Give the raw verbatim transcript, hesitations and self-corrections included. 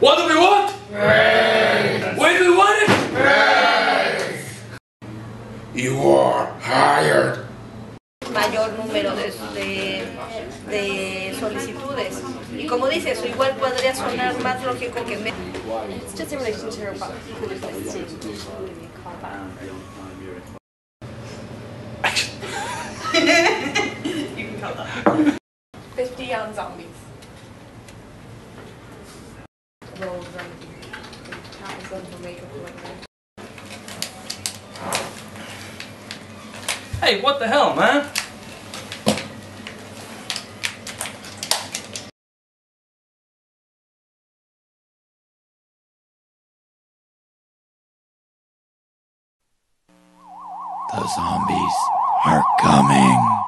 What do we want? Raise. When do we want it? Raise. You are hired. Mayor número de, de, de solicitudes. Y como dices, eso igual podría sonar más lógico que me... It's just in relation to her book. You can call that. fifty on zombies. Rolls and tags on for makeup or whatever. Hey, what the hell, man? The zombies are coming.